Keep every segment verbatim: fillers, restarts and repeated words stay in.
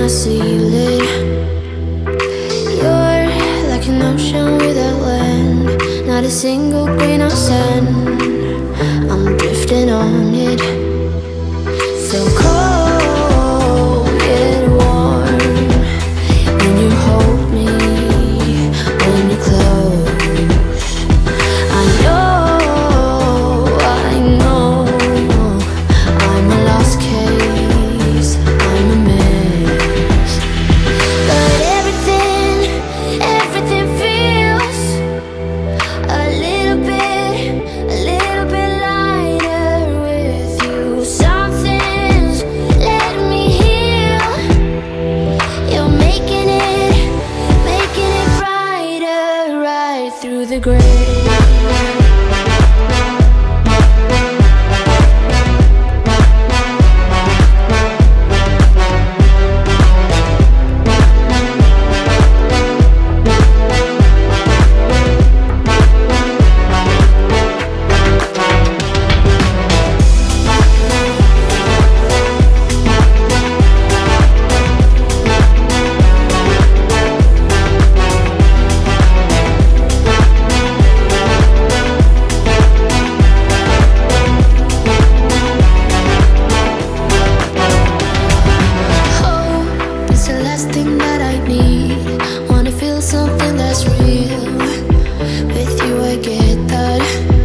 I seal it. You're like an ocean without land, not a single grain of sand. I'm drifting on it. So cold yet warm, when you hold me, when you close. I know, I know, I'm a lost case, I'm a mess. But everything, everything feels a little bit, a little bit lighter with you. Something's letting me heal. You're making it, making it brighter, right through the gray. Something that's real. With you I get that.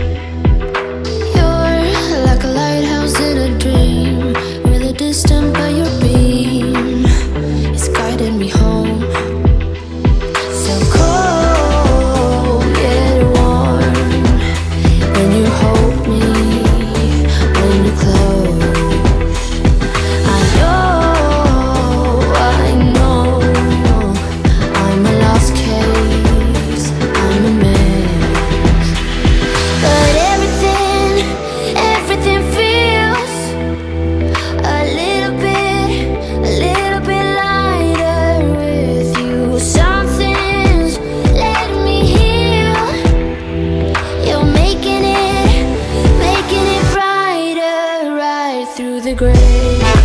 You're like a lighthouse in a dream, really distant but your beam is guiding me home. So cold yet warm, when you hold me, when you close. I know, I know, I'm a lost case, I'm a mess. But everything, everything feels a little bit, a little bit lighter with you. Something's letting me heal. You're making it, making it brighter, right through the gray.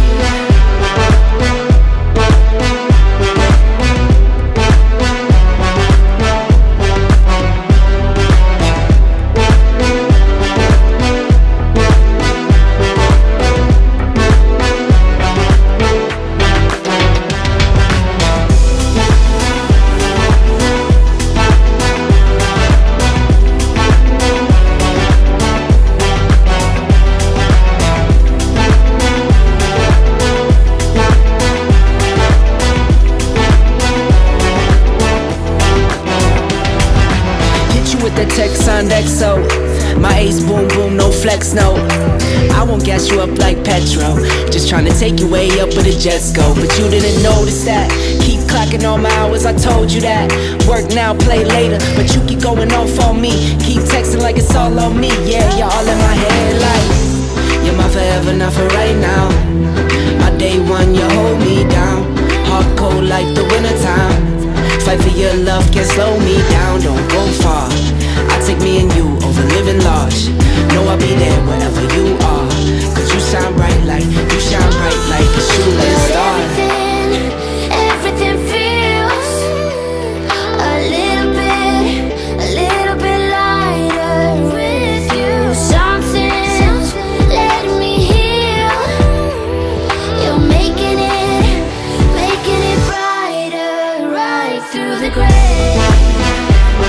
The text on X O, my ace boom boom, no flex, no. I won't gas you up like petrol, just trying to take you way up where the jets go. But you didn't notice that. Keep clocking all my hours, I told you that. Work now, play later, but you keep going off on me. Keep texting like it's all on me. Yeah, you're all in my head like you're my forever, not for right now. My day one, you hold me down. Hard cold like the wintertime. Fight for your love, can't slow me down, don't go far. I take me and you over living large. Know I'll be there wherever you are, cause you shine bright like, you shine bright like a shooting star. Everything, everything feels a little bit, a little bit lighter with you. Something's letting me heal. You're making it, making it brighter, right through the gray.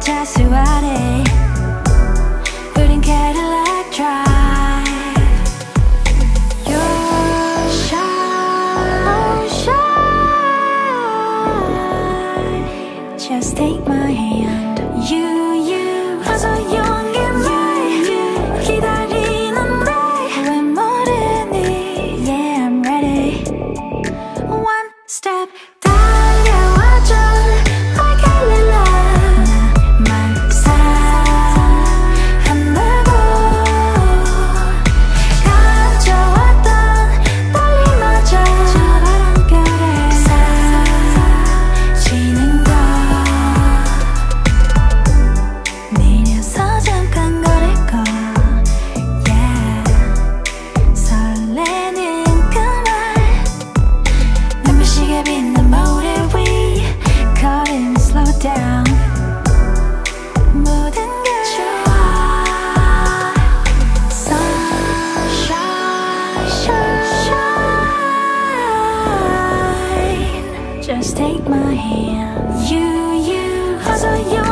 차수 아래 우린 Cadillac Drive. You're shy, shy. Just take my hand. You, you 어서 용기 내 기다리는데 왜 모르니. Yeah, I'm ready. One step 달려와줘 like I love. 나만 사랑한다고 가져왔던 떨림마저 저 바람결에 사라지는 것. 내려서 잠깐 걸을 거. Yeah, 설레는 그말 눈부시게 빛난 모래 위 걸음 slow down. 모든 게 좋아. Sunshine, shine. Just take my hand. You, you 어서 요